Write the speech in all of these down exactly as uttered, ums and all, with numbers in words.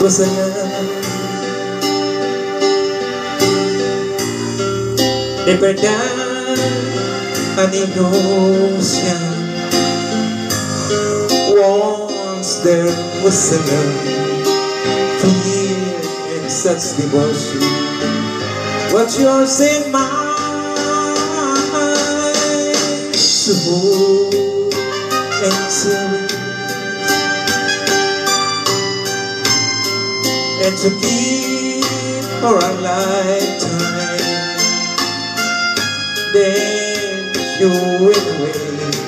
was a love deeper than an ocean. Once there was a love, fear and such devotion. What's yours in mine, to hold and cherish, and to keep for a lifetime. Then you went away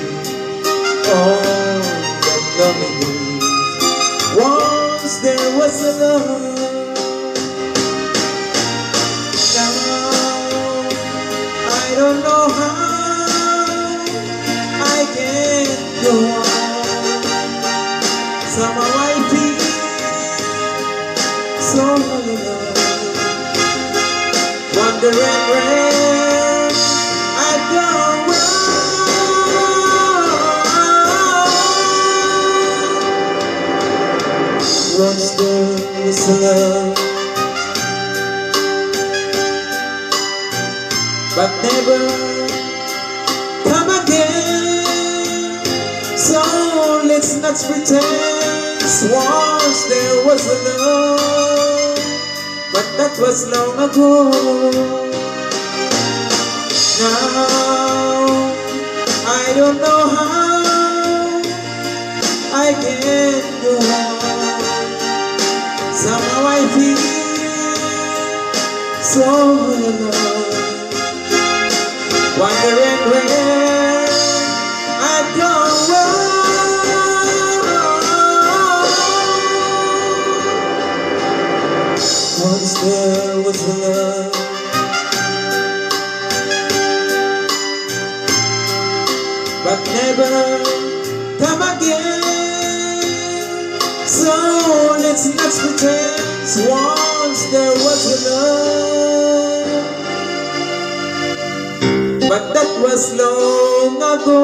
on that lovely day. Once there was a love. Now I don't know how I can go on. Somehow I feel so alone, wondering where I've gone wrong. Once there was a love, but never come again. So let's not pretend. Once there was a love, but that was long ago. Now I don't know how I can go on. Somehow I feel so alone, wondering where I've gone wrong. Once there was a love, but never come again. So let's not pretend. Once there was a love, but that was long ago.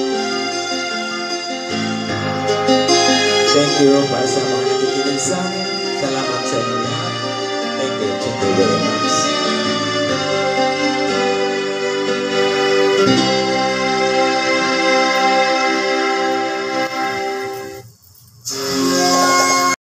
Thank you para sa mga nakikinig sa akin.